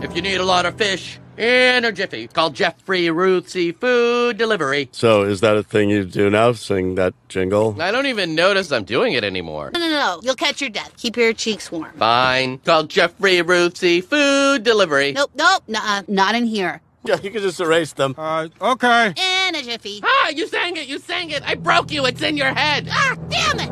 If you need a lot of fish in a jiffy, call Jeffrey Ruth Seafood Delivery. So is that a thing you do now, sing that jingle? I don't even notice I'm doing it anymore. No. You'll catch your death. Keep your cheeks warm. Fine. Call Jeffrey Ruth Seafood Delivery. Nope. Nuh-uh. Not in here. Yeah, you can just erase them. Okay. In a jiffy. Ah, you sang it. I broke you. It's in your head. Ah, damn it!